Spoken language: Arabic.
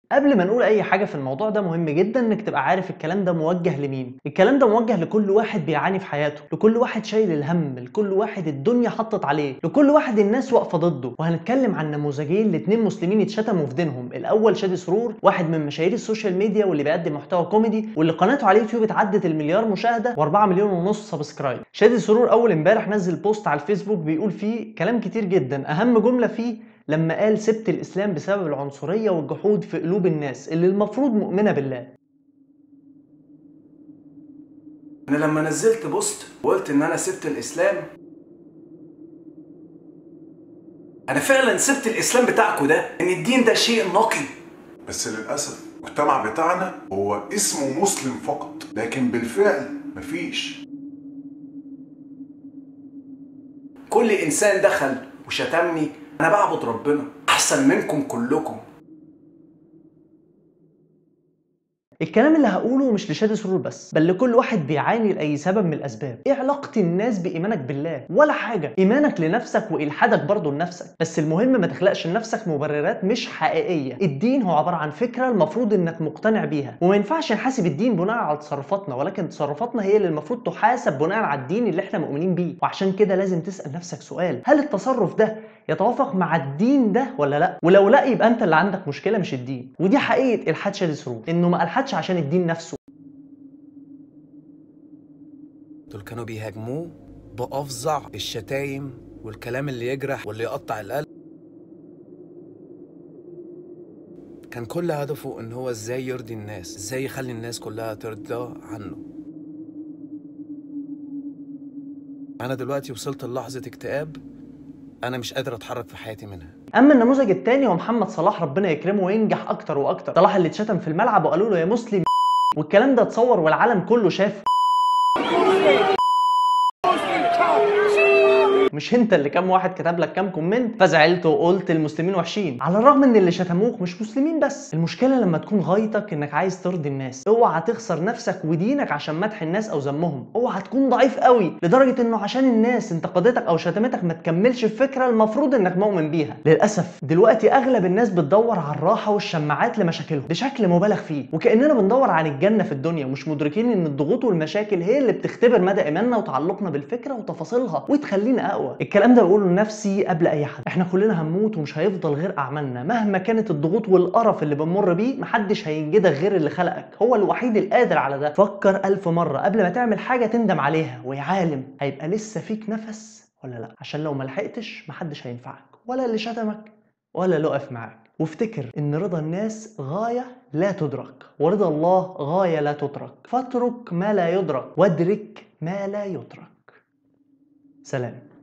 قبل ما نقول اي حاجه في الموضوع ده مهم جدا انك تبقى عارف الكلام ده موجه لمين. الكلام ده موجه لكل واحد بيعاني في حياته، لكل واحد شايل الهم، لكل واحد الدنيا حطت عليه، لكل واحد الناس واقفه ضده. وهنتكلم عن نموذجين لاتنين مسلمين اتشتموا في دينهم. الاول شادي سرور، واحد من مشاهير السوشيال ميديا واللي بيقدم محتوى كوميدي واللي قناته على اليوتيوب اتعدت المليار مشاهده و4 مليون ونص سبسكرايب. شادي سرور اول امبارح نزل بوست على الفيسبوك بيقول فيه كلام كتير جدا، اهم جمله فيه لما قال سبت الإسلام بسبب العنصرية والجحود في قلوب الناس اللي المفروض مؤمنة بالله. أنا لما نزلت بوست وقلت إن أنا سبت الإسلام، أنا فعلا سبت الإسلام بتاعكم ده، إن الدين ده شيء نقي. بس للأسف المجتمع بتاعنا هو اسمه مسلم فقط، لكن بالفعل مفيش. كل إنسان دخل وشتمني، أنا بعبد ربنا أحسن منكم كلكم. الكلام اللي هقوله مش لشادي سرور بس، بل لكل واحد بيعاني لأي سبب من الأسباب. إيه علاقة الناس بإيمانك بالله؟ ولا حاجة. إيمانك لنفسك وإلحادك برضه لنفسك، بس المهم ما تخلقش لنفسك مبررات مش حقيقية. الدين هو عبارة عن فكرة المفروض إنك مقتنع بيها، وما ينفعش نحاسب الدين بناء على تصرفاتنا، ولكن تصرفاتنا هي اللي المفروض تحاسب بناء على الدين اللي إحنا مؤمنين بيه. وعشان كده لازم تسأل نفسك سؤال: هل التصرف ده يتوافق مع الدين ده ولا لا؟ ولو لا، يبقى انت اللي عندك مشكله مش الدين. ودي حقيقه الحاد شادي سرور، انه ما الحدش عشان الدين نفسه. دول كانوا بيهاجموه بأفظع الشتايم والكلام اللي يجرح واللي يقطع القلب. كان كل هدفه ان هو ازاي يرضي الناس، ازاي يخلي الناس كلها ترضى عنه. انا دلوقتي وصلت للحظة اكتئاب انا مش قادر اتحرك في حياتي منها. اما النموذج الثاني هو محمد صلاح، ربنا يكرمه وينجح اكتر واكتر. صلاح اللي اتشتم في الملعب وقالوا له يا مسلم، والكلام ده اتصور والعالم كله شافه. مش انت اللي كام واحد كتب لك كام كومنت فزعلت وقلت المسلمين وحشين، على الرغم ان اللي شتموك مش مسلمين بس. المشكله لما تكون غايتك انك عايز ترضي الناس. اوعى تخسر نفسك ودينك عشان مدح الناس او ذمهم. اوعى تكون ضعيف قوي لدرجه انه عشان الناس انتقدتك او شتمتك ما تكملش الفكره المفروض انك مؤمن بيها. للاسف دلوقتي اغلب الناس بتدور على الراحه والشماعات لمشاكلهم بشكل مبالغ فيه، وكاننا بندور عن الجنه في الدنيا، ومش مدركين ان الضغوط والمشاكل هي اللي بتختبر مدى ايماننا وتعلقنا بالفكره وتفاصيلها وتخلينا اقوى. الكلام ده بقوله لنفسي قبل اي حد. احنا كلنا هنموت ومش هيفضل غير اعمالنا. مهما كانت الضغوط والقرف اللي بنمر بيه، محدش هينجدك غير اللي خلقك، هو الوحيد القادر على ده. فكر 1000 مره قبل ما تعمل حاجه تندم عليها، ويا عالم هيبقى لسه فيك نفس ولا لا، عشان لو ملحقتش محدش هينفعك، ولا اللي شتمك ولا اللي وقف معاك. وافتكر ان رضا الناس غايه لا تدرك، ورضا الله غايه لا تترك. فاترك ما لا يدرك وادرك ما لا يترك. سلام.